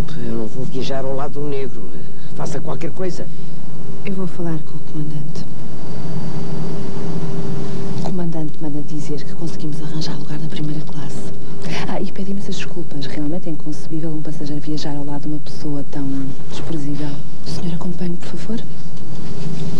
Eu não vou viajar ao lado negro. Faça qualquer coisa. Eu vou falar com o comandante. O comandante manda dizer que conseguimos arranjar lugar na primeira classe. E pede imensas desculpas. Realmente é inconcebível um passageiro viajar ao lado de uma pessoa tão desprezível. O senhor acompanhe, por favor?